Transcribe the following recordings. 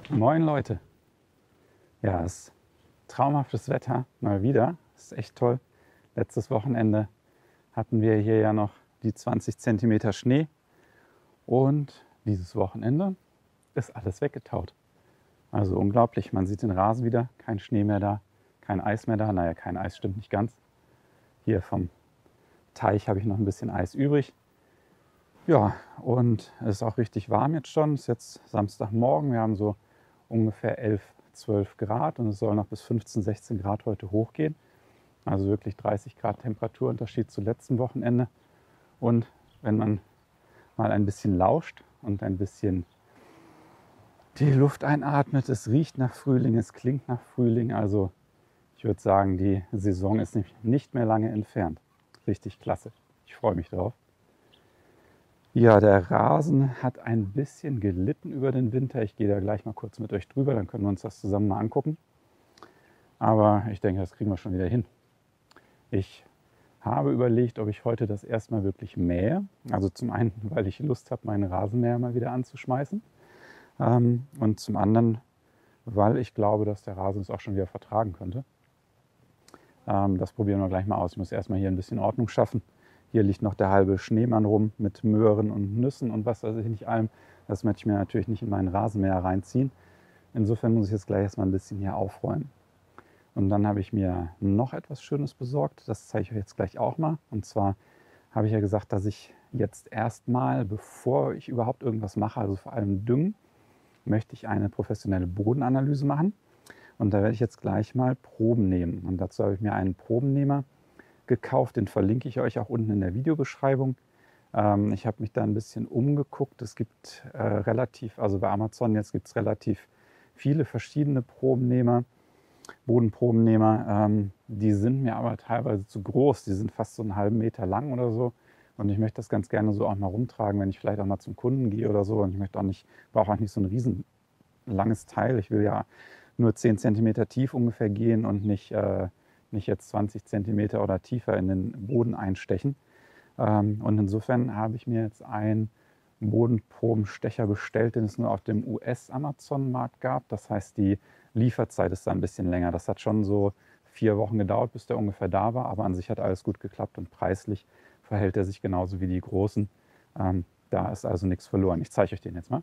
Moin Leute. Ja, es ist traumhaftes Wetter, mal wieder. Es ist echt toll. Letztes Wochenende hatten wir hier ja noch die 20 Zentimeter Schnee und dieses Wochenende ist alles weggetaut. Also unglaublich, man sieht den Rasen wieder, kein Schnee mehr da, kein Eis mehr da. Naja, kein Eis stimmt nicht ganz. Hier vom Teich habe ich noch ein bisschen Eis übrig. Ja, und es ist auch richtig warm jetzt schon. Es ist jetzt Samstagmorgen, wir haben so ungefähr 11, 12 Grad und es soll noch bis 15, 16 Grad heute hochgehen. Also wirklich 30 Grad Temperaturunterschied zu letztem Wochenende. Und wenn man mal ein bisschen lauscht und ein bisschen die Luft einatmet, es riecht nach Frühling, es klingt nach Frühling. Also ich würde sagen, die Saison ist nicht mehr lange entfernt. Richtig klasse. Ich freue mich drauf. Ja, der Rasen hat ein bisschen gelitten über den Winter. Ich gehe da gleich mal kurz mit euch drüber, dann können wir uns das zusammen mal angucken. Aber ich denke, das kriegen wir schon wieder hin. Ich habe überlegt, ob ich heute das erstmal wirklich mähe. Also zum einen, weil ich Lust habe, meinen Rasenmäher mal wieder anzuschmeißen. Und zum anderen, weil ich glaube, dass der Rasen es auch schon wieder vertragen könnte. Das probieren wir gleich mal aus. Ich muss erstmal hier ein bisschen Ordnung schaffen. Hier liegt noch der halbe Schneemann rum mit Möhren und Nüssen und was weiß ich nicht allem. Das möchte ich mir natürlich nicht in meinen Rasenmäher reinziehen. Insofern muss ich jetzt gleich erstmal ein bisschen hier aufräumen. Und dann habe ich mir noch etwas Schönes besorgt. Das zeige ich euch jetzt gleich auch mal. Und zwar habe ich ja gesagt, dass ich jetzt erstmal, bevor ich überhaupt irgendwas mache, also vor allem Düngen, möchte ich eine professionelle Bodenanalyse machen. Und da werde ich jetzt gleich mal Proben nehmen. Und dazu habe ich mir einen Probennehmer gekauft. Den verlinke ich euch auch unten in der Videobeschreibung. Ich habe mich da ein bisschen umgeguckt. Es gibt also bei Amazon jetzt gibt es relativ viele verschiedene Probennehmer, Bodenprobennehmer. Die sind mir aber teilweise zu groß. Die sind fast so einen halben Meter lang oder so. Und ich möchte das ganz gerne so auch mal rumtragen, wenn ich vielleicht auch mal zum Kunden gehe oder so. Und ich brauche auch nicht so ein riesen langes Teil. Ich will ja nur 10 cm tief ungefähr gehen und nicht jetzt 20 cm oder tiefer in den Boden einstechen. Und insofern habe ich mir jetzt einen Bodenprobenstecher bestellt, den es nur auf dem US-Amazon-Markt gab. Das heißt, die Lieferzeit ist da ein bisschen länger. Das hat schon so 4 Wochen gedauert, bis der ungefähr da war. Aber an sich hat alles gut geklappt und preislich verhält er sich genauso wie die großen. Da ist also nichts verloren. Ich zeige euch den jetzt mal.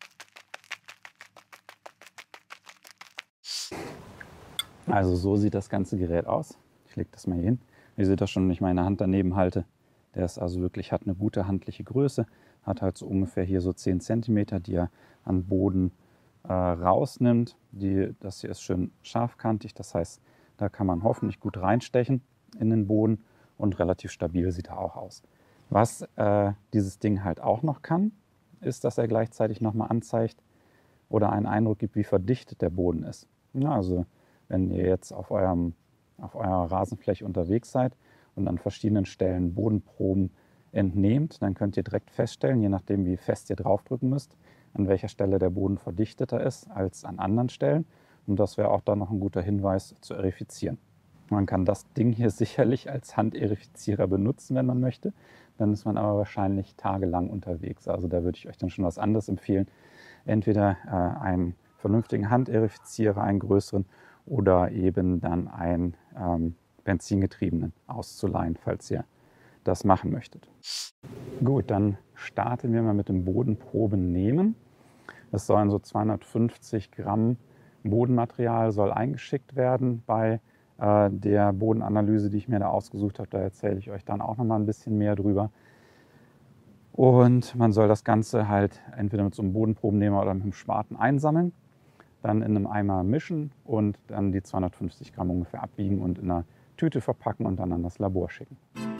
Also so sieht das ganze Gerät aus. Ich lege das mal hier hin. Ihr seht das schon, wenn ich meine Hand daneben halte. Der ist also wirklich, hat eine gute handliche Größe, hat halt so ungefähr hier so 10 cm, die er an Boden rausnimmt. Das hier ist schön scharfkantig, das heißt, da kann man hoffentlich gut reinstechen in den Boden und relativ stabil sieht er auch aus. Was dieses Ding halt auch noch kann, ist, dass er gleichzeitig nochmal anzeigt oder einen Eindruck gibt, wie verdichtet der Boden ist. Ja, also wenn ihr jetzt auf eurer Rasenfläche unterwegs seid und an verschiedenen Stellen Bodenproben entnehmt, dann könnt ihr direkt feststellen, je nachdem wie fest ihr draufdrücken müsst, an welcher Stelle der Boden verdichteter ist als an anderen Stellen. Und das wäre auch dann noch ein guter Hinweis zu erifizieren. Man kann das Ding hier sicherlich als Handerifizierer benutzen, wenn man möchte. Dann ist man aber wahrscheinlich tagelang unterwegs. Also da würde ich euch dann schon was anderes empfehlen. Entweder einen vernünftigen Handerifizierer, einen größeren, oder eben dann einen benzingetriebenen auszuleihen, falls ihr das machen möchtet. Gut, dann starten wir mal mit dem Bodenproben nehmen. Das sollen so 250 Gramm Bodenmaterial soll eingeschickt werden bei der Bodenanalyse, die ich mir da ausgesucht habe. Da erzähle ich euch dann auch noch mal ein bisschen mehr drüber. Und man soll das Ganze halt entweder mit so einem Bodenprobennehmer oder mit einem Spaten einsammeln, dann in einem Eimer mischen und dann die 250 Gramm ungefähr abwiegen und in einer Tüte verpacken und dann an das Labor schicken.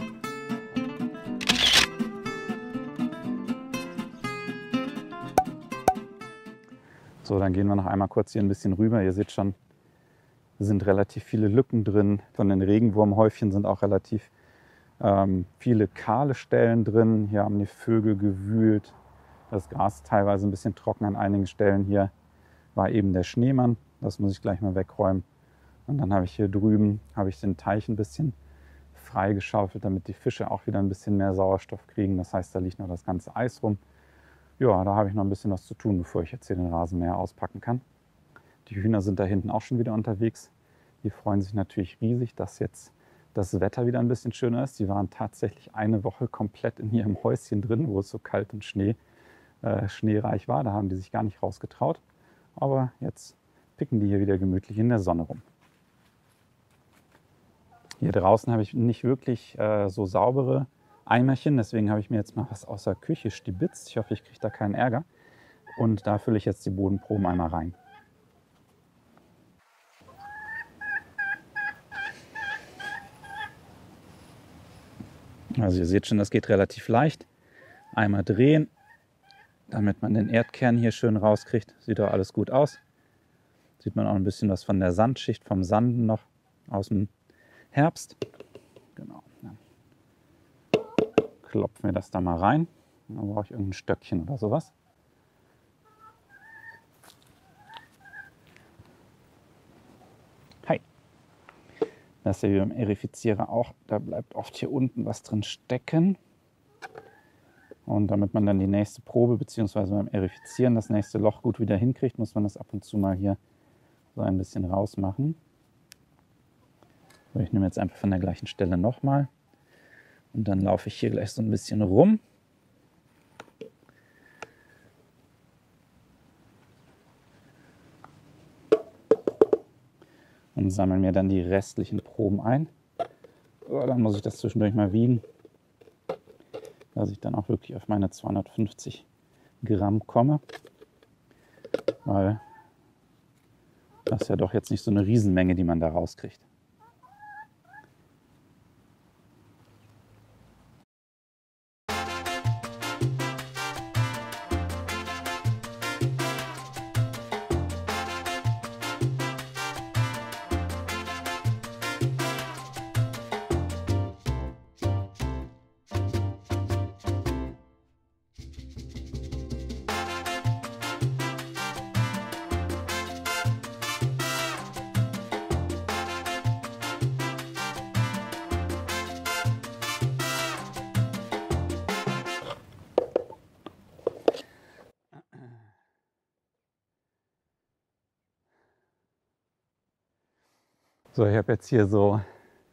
So, dann gehen wir noch einmal kurz hier ein bisschen rüber. Ihr seht schon, sind relativ viele Lücken drin. Von den Regenwurmhäufchen sind auch relativ viele kahle Stellen drin. Hier haben die Vögel gewühlt. Das Gras ist teilweise ein bisschen trocken an einigen Stellen. Hier war eben der Schneemann. Das muss ich gleich mal wegräumen. Und dann habe ich hier drüben den Teich ein bisschen freigeschaufelt, damit die Fische auch wieder ein bisschen mehr Sauerstoff kriegen. Das heißt, da liegt noch das ganze Eis rum. ja, da habe ich noch ein bisschen was zu tun, bevor ich jetzt hier den Rasenmäher auspacken kann. Die Hühner sind da hinten auch schon wieder unterwegs. Die freuen sich natürlich riesig, dass jetzt das Wetter wieder ein bisschen schöner ist. Die waren tatsächlich eine Woche komplett in ihrem Häuschen drin, wo es so kalt und schneereich war. Da haben die sich gar nicht rausgetraut. Aber jetzt picken die hier wieder gemütlich in der Sonne rum. Hier draußen habe ich nicht wirklich so saubere Eimerchen, deswegen habe ich mir jetzt mal was aus der Küche stibitzt. Ich hoffe, ich kriege da keinen Ärger. Und da fülle ich jetzt die Bodenproben einmal rein. Also ihr seht schon, das geht relativ leicht. Einmal drehen, damit man den Erdkern hier schön rauskriegt. Sieht doch alles gut aus. Sieht man auch ein bisschen was von der Sandschicht, vom Sanden noch aus dem Herbst. Genau. Dann klopfen wir das da mal rein. Dann brauche ich irgendein Stöckchen oder sowas. Hi. Das ist ja wie beim Erifizierer auch. Da bleibt oft hier unten was drin stecken. Und damit man dann die nächste Probe bzw. beim Erifizieren das nächste Loch gut wieder hinkriegt, muss man das ab und zu mal hier so ein bisschen rausmachen. So, ich nehme jetzt einfach von der gleichen Stelle nochmal. Und dann laufe ich hier gleich so ein bisschen rum. Und sammle mir dann die restlichen Proben ein. So, dann muss ich das zwischendurch mal wiegen, dass ich dann auch wirklich auf meine 250 Gramm komme. Weil das ist ja doch jetzt nicht so eine Riesenmenge, die man da rauskriegt. So, ich habe jetzt hier so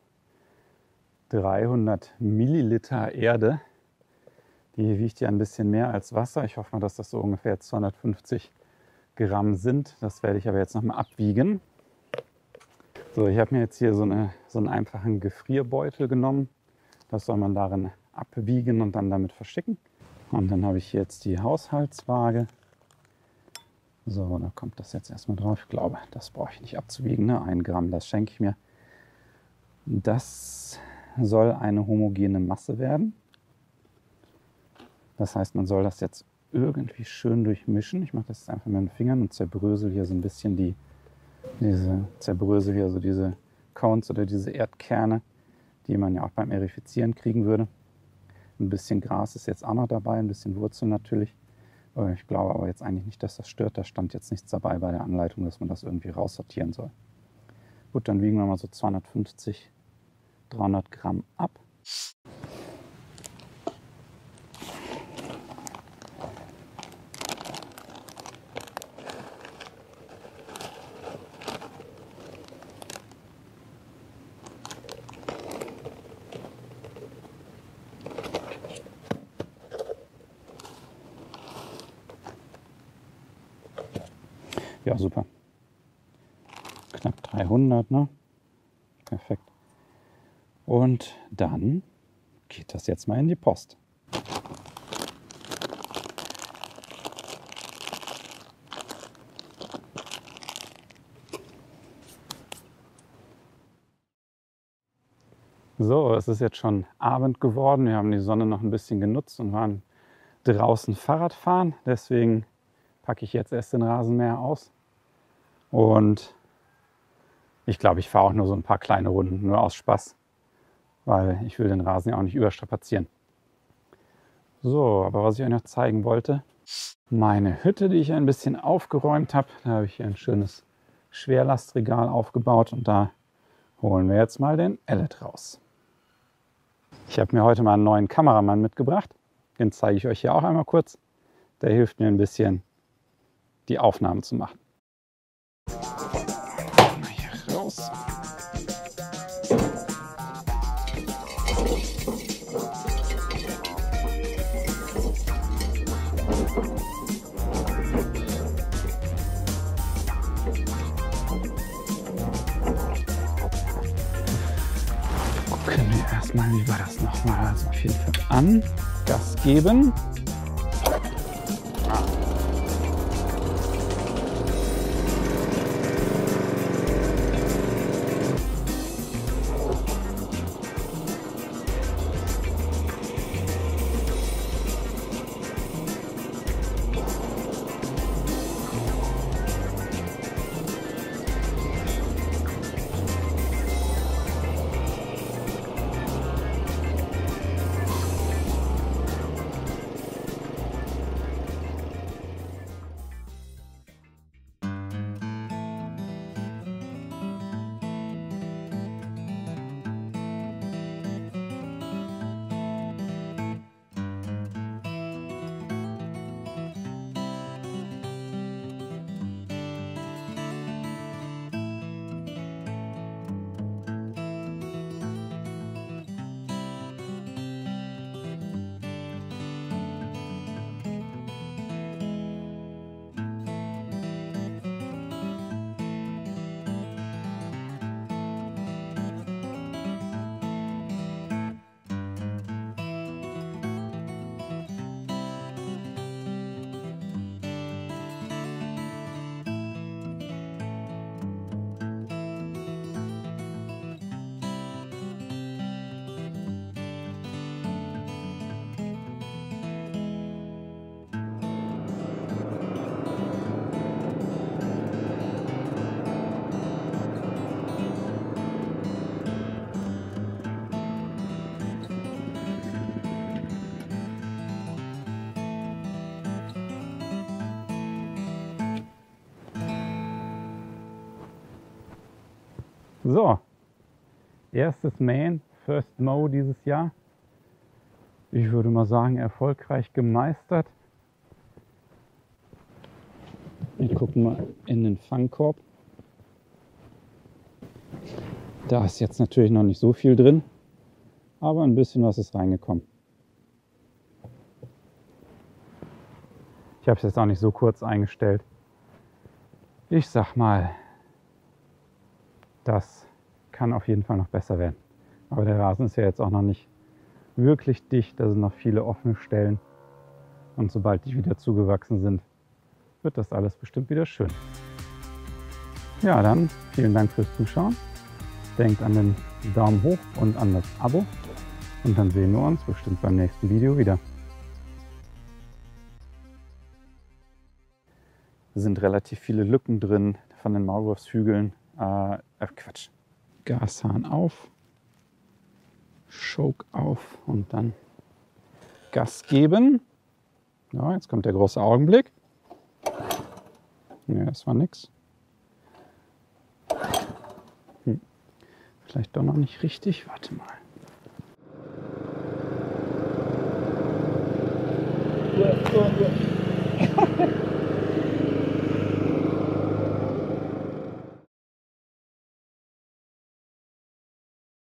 300 Milliliter Erde. Die wiegt ja ein bisschen mehr als Wasser. Ich hoffe mal, dass das so ungefähr 250 Gramm sind. Das werde ich aber jetzt nochmal abwiegen. So, ich habe mir jetzt hier so einen einfachen Gefrierbeutel genommen. Das soll man darin abwiegen und dann damit verschicken. Und dann habe ich hier jetzt die Haushaltswaage. So, da kommt das jetzt erstmal drauf. Ich glaube, das brauche ich nicht abzuwiegen. Ne? 1 Gramm, das schenke ich mir. Das soll eine homogene Masse werden. Das heißt, man soll das jetzt irgendwie schön durchmischen. Ich mache das jetzt einfach mit den Fingern und zerbrösel hier so ein bisschen diese Cones oder diese Erdkerne, die man ja auch beim Erifizieren kriegen würde. Ein bisschen Gras ist jetzt auch noch dabei, ein bisschen Wurzel natürlich. Ich glaube aber jetzt eigentlich nicht, dass das stört. Da stand jetzt nichts dabei bei der Anleitung, dass man das irgendwie raussortieren soll. Gut, dann wiegen wir mal so 250, 300 Gramm ab. Ja, super. Knapp 300, ne? Perfekt. Und dann geht das jetzt mal in die Post. So, es ist jetzt schon Abend geworden. Wir haben die Sonne noch ein bisschen genutzt und waren draußen Fahrrad fahren. Deswegen packe ich jetzt erst den Rasenmäher aus. Und ich glaube, ich fahre auch nur so ein paar kleine Runden, nur aus Spaß, weil ich will den Rasen ja auch nicht überstrapazieren. So, aber was ich euch noch zeigen wollte, meine Hütte, die ich ein bisschen aufgeräumt habe, da habe ich hier ein schönes Schwerlastregal aufgebaut und da holen wir jetzt mal den Ellet raus. Ich habe mir heute mal einen neuen Kameramann mitgebracht, den zeige ich euch hier auch einmal kurz. Der hilft mir ein bisschen, die Aufnahmen zu machen. Mal hier raus. Gucken wir erstmal, wie war das nochmal? Also auf jeden Fall an, Gas geben. So, erstes Main, First Mow dieses Jahr. Ich würde mal sagen, erfolgreich gemeistert. Wir gucken mal in den Fangkorb. Da ist jetzt natürlich noch nicht so viel drin, aber ein bisschen was ist reingekommen. Ich habe es jetzt auch nicht so kurz eingestellt. Ich sag mal, das kann auf jeden Fall noch besser werden. Aber der Rasen ist ja jetzt auch noch nicht wirklich dicht. Da sind noch viele offene Stellen. Und sobald die wieder zugewachsen sind, wird das alles bestimmt wieder schön. Ja, dann vielen Dank fürs Zuschauen. Denkt an den Daumen hoch und an das Abo. Und dann sehen wir uns bestimmt beim nächsten Video wieder. Es sind relativ viele Lücken drin von den Maulwurfshügeln. Quatsch. Gashahn auf, Choke auf und dann Gas geben. Ja, jetzt kommt der große Augenblick. Ja, das war nix. Vielleicht doch noch nicht richtig. Warte mal.